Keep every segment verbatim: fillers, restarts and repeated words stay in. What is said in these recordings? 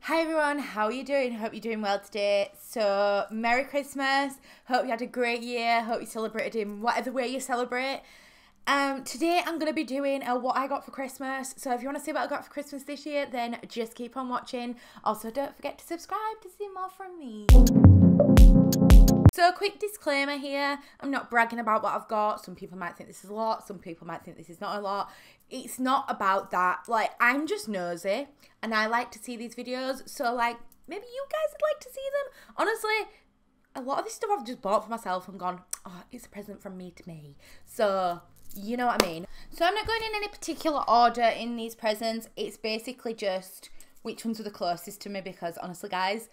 Hi everyone, how are you doing? Hope you're doing well today. So, Merry Christmas. Hope you had a great year. Hope you celebrated in whatever way you celebrate. Um, today I'm going to be doing a what I got for Christmas. So if you want to see what I got for Christmas this year, then just keep on watching. Also, don't forget to subscribe to see more from me. So a quick disclaimer here, I'm not bragging about what I've got. Some people might think this is a lot, some people might think this is not a lot. It's not about that. Like, I'm just nosy and I like to see these videos. So like, maybe you guys would like to see them. Honestly, a lot of this stuff I've just bought for myself and gone, oh, it's a present from me to me. So, you know what I mean. So I'm not going in any particular order in these presents. It's basically just which ones are the closest to me because honestly guys,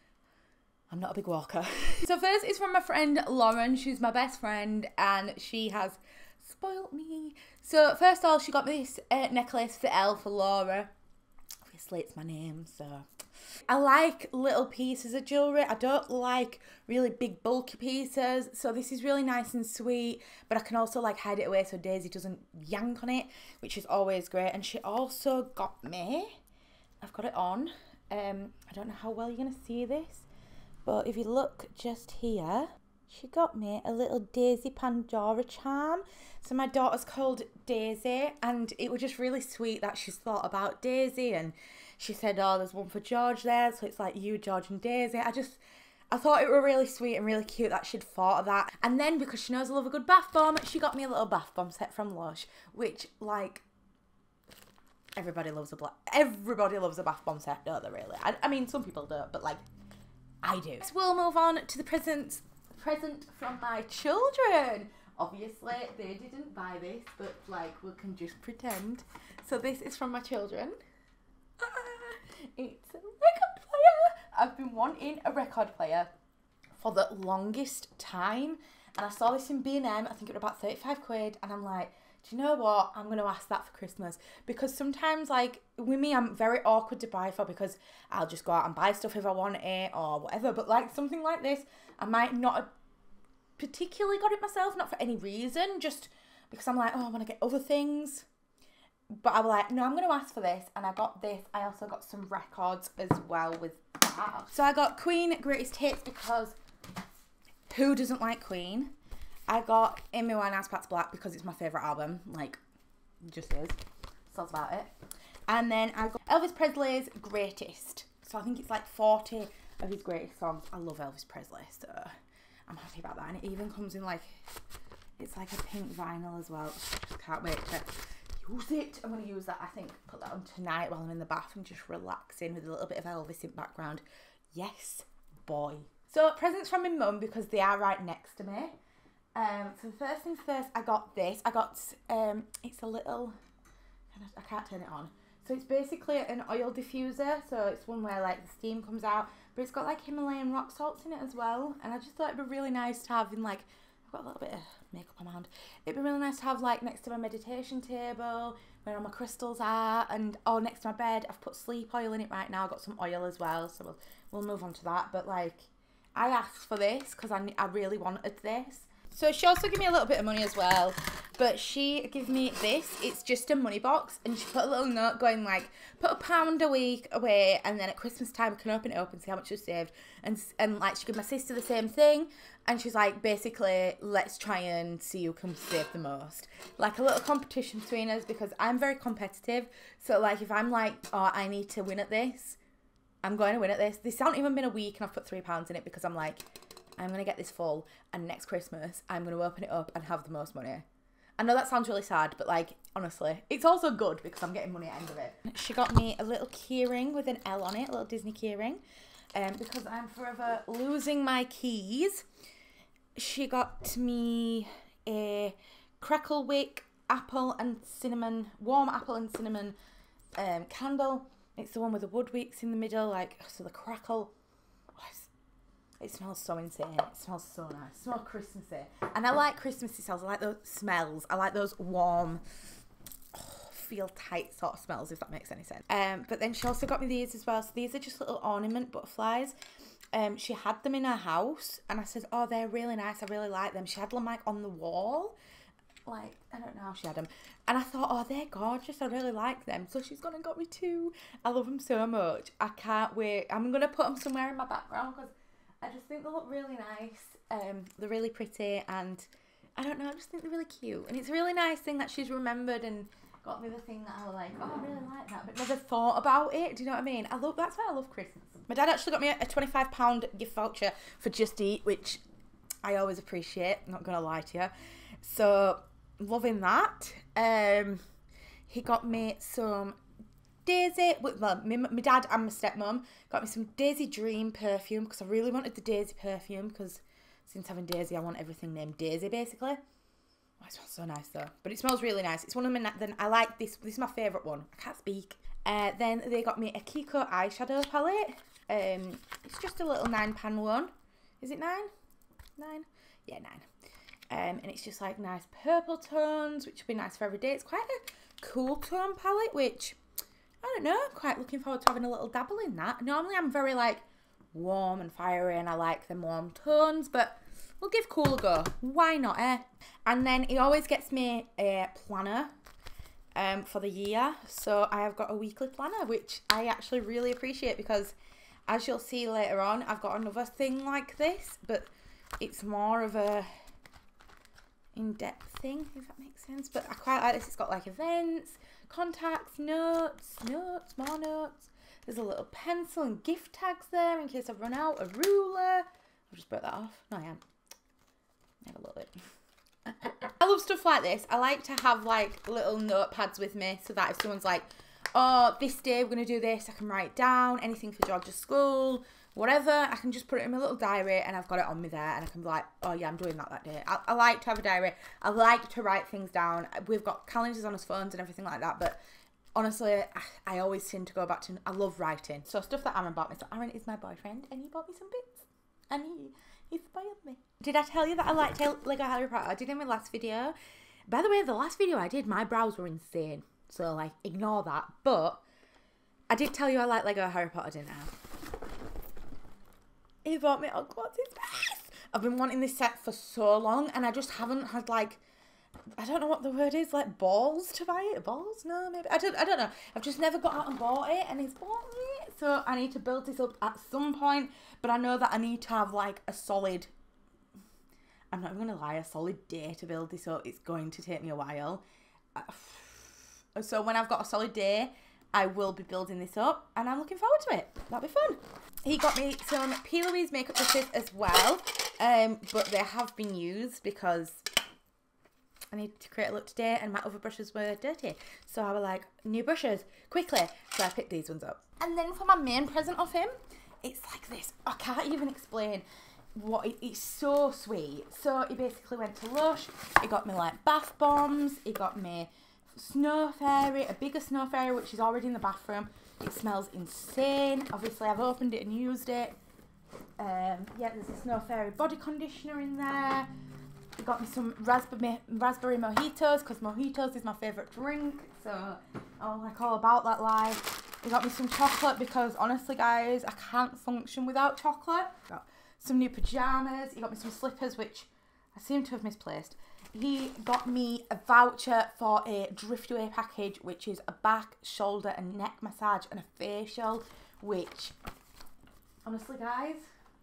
I'm not a big walker. So first is from my friend Lauren. She's my best friend and she has spoilt me. So first of all, she got me this uh, necklace for Elle for Laura. Obviously it's my name, so. I like little pieces of jewellery. I don't like really big bulky pieces. So this is really nice and sweet, but I can also like hide it away so Daisy doesn't yank on it, which is always great. And she also got me, I've got it on. Um, I don't know how well you're going to see this. But if you look just here, she got me a little Daisy Pandora charm. So my daughter's called Daisy and it was just really sweet that she's thought about Daisy and she said, oh, there's one for George there. So it's like you, George and Daisy. I just, I thought it were really sweet and really cute that she'd thought of that. And then because she knows I love a good bath bomb, she got me a little bath bomb set from Lush, which like, everybody loves a black, everybody loves a bath bomb set, don't they really? I, I mean, some people don't, but like, I do. So we'll move on to the presents, present from my children. Obviously, they didn't buy this, but like we can just pretend. So this is from my children. Ah, it's a record player. I've been wanting a record player for the longest time, and I saw this in B and M. I think it was about thirty-five quid, and I'm like, do you know what? I'm going to ask that for Christmas. Because sometimes, like, with me, I'm very awkward to buy for because I'll just go out and buy stuff if I want it or whatever. But, like, something like this, I might not have particularly got it myself, not for any reason, just because I'm like, oh, I want to get other things. But I was like, no, I'm going to ask for this. And I got this. I also got some records as well with that. So I got Queen Greatest Hits because who doesn't like Queen? I got Amy Winehouse Back to Black because it's my favourite album. Like, it just is. So that's about it. And then I got Elvis Presley's Greatest. So I think it's like forty of his greatest songs. I love Elvis Presley, so I'm happy about that. And it even comes in like, it's like a pink vinyl as well. I just can't wait to use it. I'm going to use that, I think, put that on tonight while I'm in the bath and just relaxing with a little bit of Elvis in background. Yes, boy. So presents from my mum because they are right next to me. Um, so first things first, I got this. I got, um, it's a little, I can't turn it on. So it's basically an oil diffuser. So it's one where like the steam comes out, but it's got like Himalayan rock salts in it as well. And I just thought it'd be really nice to have in like, I've got a little bit of makeup on my hand. It'd be really nice to have like next to my meditation table, where all my crystals are, and oh, next to my bed, I've put sleep oil in it right now. I've got some oil as well. So we'll, we'll move on to that. But like, I asked for this because I, I really wanted this. So she also gave me a little bit of money as well, but she gave me this. It's just a money box, and she put a little note going like, put a pound a week away, and then at Christmas time I can open it up and see how much you saved. And and like she gave my sister the same thing, and she's like, basically, let's try and see who can save the most. Like a little competition between us because I'm very competitive. So like if I'm like, oh, I need to win at this, I'm going to win at this. This hasn't even been a week, and I've put three pounds in it because I'm like, I'm going to get this full, and next Christmas, I'm going to open it up and have the most money. I know that sounds really sad, but, like, honestly, it's also good because I'm getting money at the end of it. She got me a little keyring with an L on it, a little Disney keyring, um, because I'm forever losing my keys. She got me a crackle wick apple and cinnamon, warm apple and cinnamon um, candle. It's the one with the wood wicks in the middle, like, so the crackle. It smells so insane. It smells so nice. It smells Christmassy. And I like Christmassy smells. I like those smells. I like those warm, oh, feel tight sort of smells, if that makes any sense. Um, but then she also got me these as well. So these are just little ornament butterflies. Um, she had them in her house. And I said, oh, they're really nice. I really like them. She had them like on the wall. like, I don't know how she had them. And I thought, oh, they're gorgeous. I really like them. So she's gone and got me two. I love them so much. I can't wait. I'm going to put them somewhere in my background because I just think they look really nice. Um, they're really pretty and I don't know, I just think they're really cute. And it's a really nice thing that she's remembered and got me the thing that I was like, oh, I really like that, but never thought about it. Do you know what I mean? I love, that's why I love Christmas. My dad actually got me a twenty-five pound gift voucher for Just Eat, which I always appreciate, not going to lie to you. So, loving that. Um, he got me some Daisy, well, my, my dad and my stepmom got me some Daisy Dream perfume because I really wanted the Daisy perfume because since having Daisy, I want everything named Daisy, basically. Oh, it smells so nice, though. But it smells really nice. It's one of my... Then I like this. This is my favourite one. I can't speak. Uh, then they got me a Kiko eyeshadow palette. Um, it's just a little nine-pan one. Is it nine? Nine? Yeah, nine. Um, and it's just, like, nice purple tones, which would be nice for every day. It's quite a cool tone palette, which... I don't know. I'm quite looking forward to having a little dabble in that. Normally, I'm very, like, warm and fiery, and I like them warm tones, but... we'll give cool a go. Why not, eh? And then he always gets me a planner um, for the year. So I have got a weekly planner, which I actually really appreciate because, as you'll see later on, I've got another thing like this, but it's more of a in-depth thing, if that makes sense. But I quite like this. It's got like events, contacts, notes, notes, more notes. There's a little pencil and gift tags there in case I've run out. A ruler. I'll just break that off. No, I am. Have a little bit. I love stuff like this. I like to have like little notepads with me so that if someone's like, oh, this day we're going to do this, I can write it down, anything for George's school, whatever, I can just put it in my little diary and I've got it on me there and I can be like, oh yeah, I'm doing that that day. I, I like to have a diary. I like to write things down. We've got calendars on our phones and everything like that, but honestly, I, I always tend to go back to, I love writing. So stuff that Aaron bought me. So Aaron is my boyfriend and he bought me some bits and he... he spoiled me. Did I tell you that I liked Lego Harry Potter? I did in my last video. By the way, the last video I did, my brows were insane. So, like, ignore that. But I did tell you I like Lego Harry Potter, didn't I? He bought me Hogwarts' best. I've been wanting this set for so long, and I just haven't had, like, I don't know what the word is, like, balls to buy it. Balls? No, maybe. I don't, I don't know. I've just never got out and bought it, and he's bought it. So I need to build this up at some point, but I know that I need to have, like, a solid, I'm not even going to lie, a solid day to build this up. It's going to take me a while. So when I've got a solid day, I will be building this up, and I'm looking forward to it. That'll be fun. He got me some P. Louise makeup brushes as well, um, but they have been used because I need to create a look today and my other brushes were dirty. So I was like, new brushes, quickly. So I picked these ones up. And then for my main present of him, it's like this. I can't even explain what it, it's so sweet. So he basically went to Lush. He got me like bath bombs. He got me snow fairy, a bigger snow fairy, which is already in the bathroom. It smells insane. Obviously, I've opened it and used it. Um, yeah, there's a snow fairy body conditioner in there. He got me some raspberry raspberry mojitos because mojitos is my favourite drink. So I'm like all about that life. He got me some chocolate because honestly, guys, I can't function without chocolate. Got some new pyjamas. He got me some slippers, which I seem to have misplaced. He got me a voucher for a Driftaway package, which is a back, shoulder and neck massage and a facial, which, honestly, guys,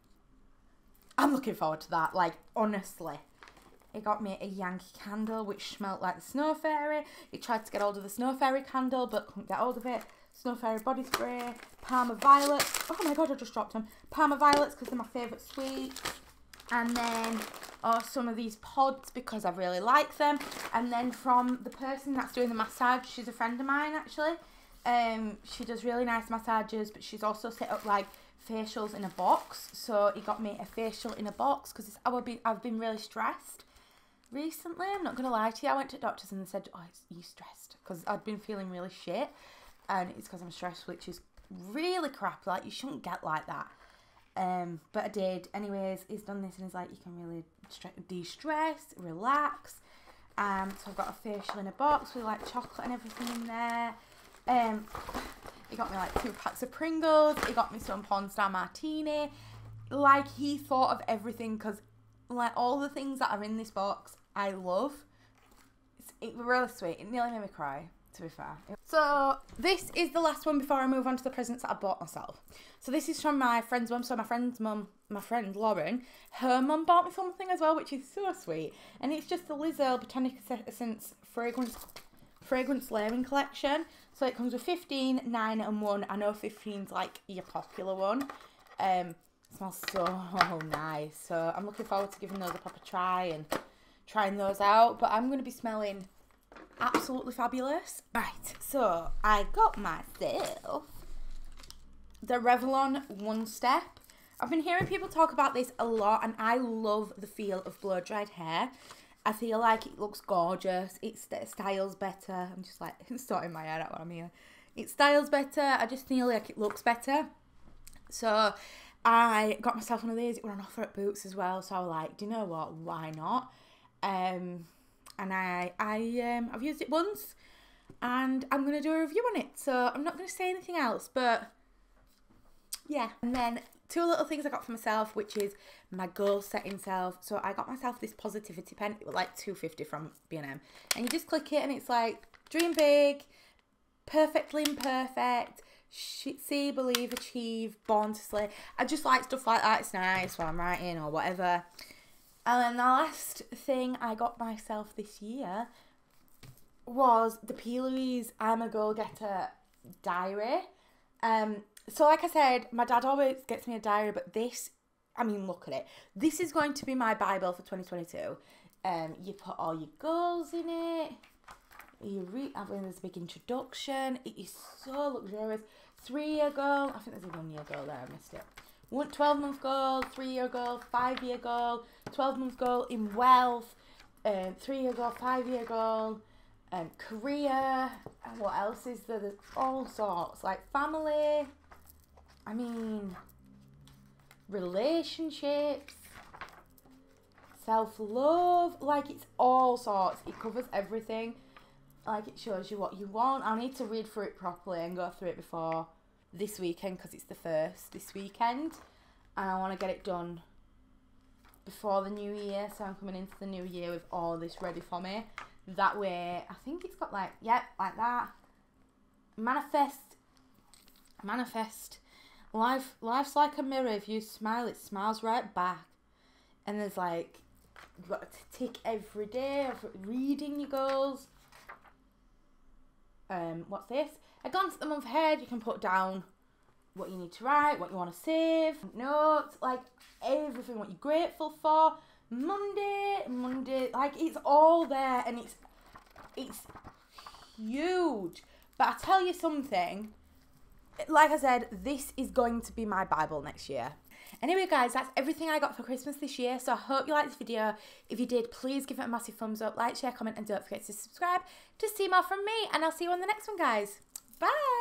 I'm looking forward to that. Like, honestly. He got me a Yankee candle, which smelled like the Snow Fairy. He tried to get hold of the Snow Fairy candle, but couldn't get hold of it. Snow Fairy body spray, Parma Violets. Oh my god, I just dropped them. Parma Violets, because they're my favourite sweets. And then oh, some of these pods, because I really like them. And then from the person that's doing the massage, she's a friend of mine, actually. Um, she does really nice massages, but she's also set up, like, facials in a box. So he got me a facial in a box, because I would be, I've been really stressed recently. I'm not going to lie to you. I went to doctors and they said, oh, it's, you stressed, because I'd been feeling really shit. And it's because I'm stressed, which is really crap. Like, you shouldn't get like that. Um, but I did. Anyways, he's done this and he's like, you can really de-stress, relax. Um, so I've got a facial in a box with like chocolate and everything in there. Um, he got me like two packs of Pringles. He got me some Porn Star Martini. Like, he thought of everything, because like all the things that are in this box, I love. it was really sweet. It nearly made me cry, to be fair. So this is the last one before I move on to the presents that I bought myself. So this is from my friend's mum. So my friend's mum, my friend Lauren, her mum bought me something as well, which is so sweet. And it's just the Lizelle Botanic Essence Fragrance Fragrance Layering Collection. So it comes with fifteen, nine and one. I know fifteen's like your popular one. Um, it smells so nice. So I'm looking forward to giving those a proper try and trying those out. But I'm going to be smelling absolutely fabulous. Right, so I got myself the Revlon One Step. I've been hearing people talk about this a lot, and I love the feel of blow-dried hair. I feel like it looks gorgeous. It styles better. I'm just like sorting my hair out while I'm here. It styles better. I just feel like it looks better. So I got myself one of these. It was on offer at Boots as well. So I was like, do you know what? Why not? Um, and I, I, um, I've used it once, and I'm gonna do a review on it. So I'm not gonna say anything else, but yeah. And then two little things I got for myself, which is my goal setting self. So I got myself this positivity pen. It was like two fifty from B and M, and you just click it, and it's like dream big, perfectly imperfect, see, believe, achieve, born to slay. I just like stuff like that. It's nice when I'm writing or whatever. And then the last thing I got myself this year was the P. Louise I'm a Go Getter diary. Um, so like I said, my dad always gets me a diary, but this, I mean, look at it. This is going to be my Bible for twenty twenty-two. Um, you put all your goals in it. You read, I mean, there's a big introduction. It is so luxurious. Three-year goal. I think there's a one-year goal there. I missed it. One twelve-month goal, three-year goal, five-year goal, twelve-month goal in wealth, um, three-year goal, five-year goal, um, career, and what else is there? There's all sorts, like family, I mean, relationships, self-love, like it's all sorts. It covers everything. Like it shows you what you want. I need to read through it properly and go through it before this weekend, because it's the first this weekend, and I want to get it done before the new year. So I'm coming into the new year with all this ready for me. That way, I think it's got like, yep, like that. Manifest, manifest. Life, life's like a mirror. If you smile, it smiles right back. And there's like, you've got to tick every day of reading your goals. Um, what's this? A glance at the month ahead. You can put down what you need to write, what you want to save, notes, like everything, what you're grateful for. Monday, Monday, like it's all there, and it's it's huge. But I tell you something, like I said, this is going to be my Bible next year. Anyway, guys, that's everything I got for Christmas this year. So I hope you liked this video. If you did, please give it a massive thumbs up, like, share, comment, and don't forget to subscribe to see more from me. And I'll see you on the next one, guys. Bye.